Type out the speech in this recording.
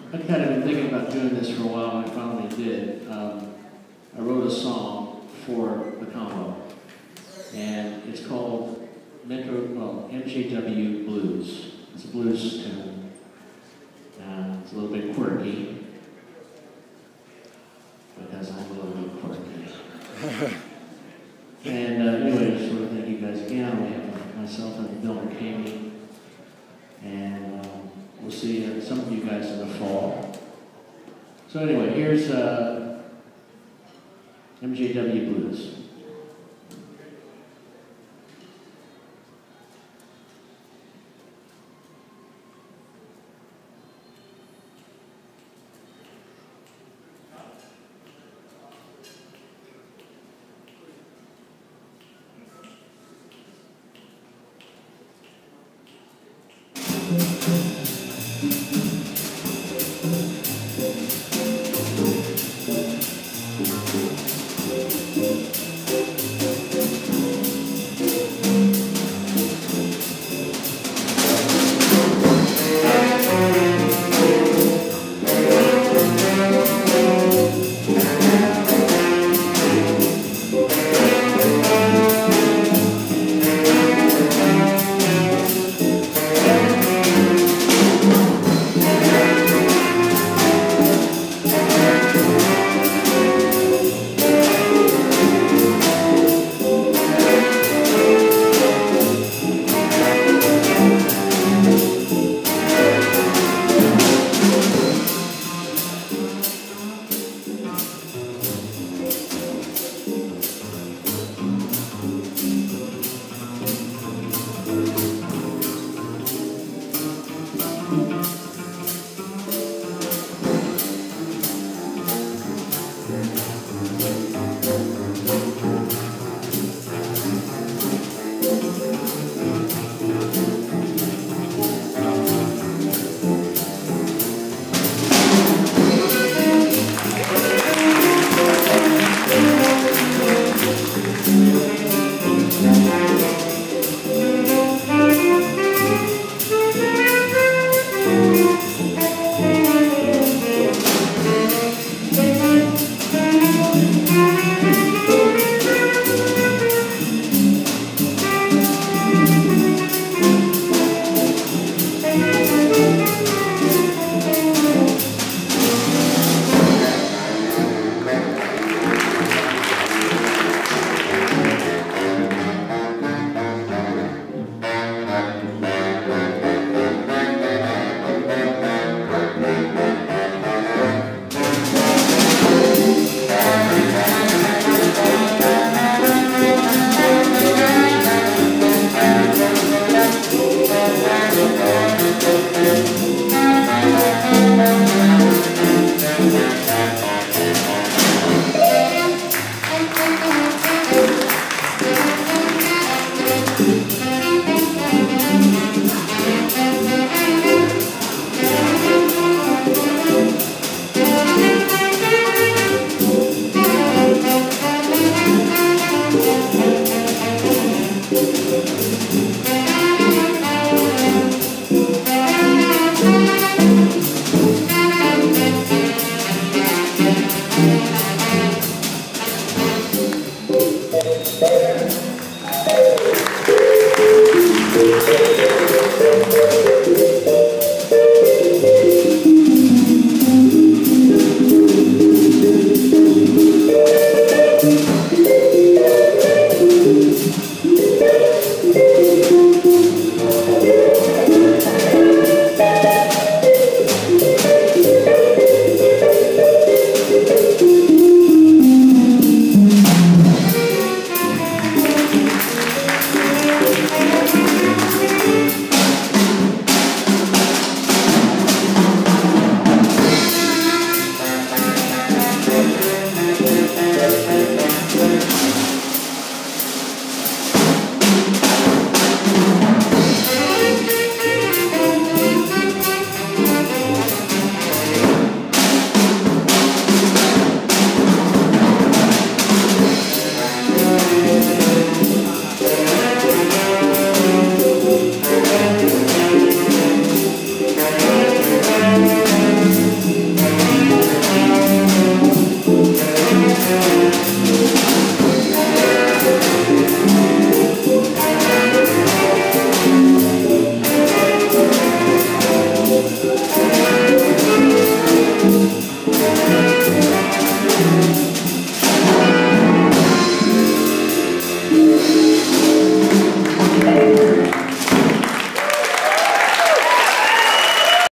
I've kind of been thinking about doing this for a while, and I finally did. I wrote a song for the combo, and it's called MJW Blues. It's a blues tune. It's a little bit quirky, because I'm a little bit quirky. And anyway, I just want to thank you guys again. We have myself and Bill McCamey, and we'll see some of you guys in the fall. So anyway, here's MJW Blues.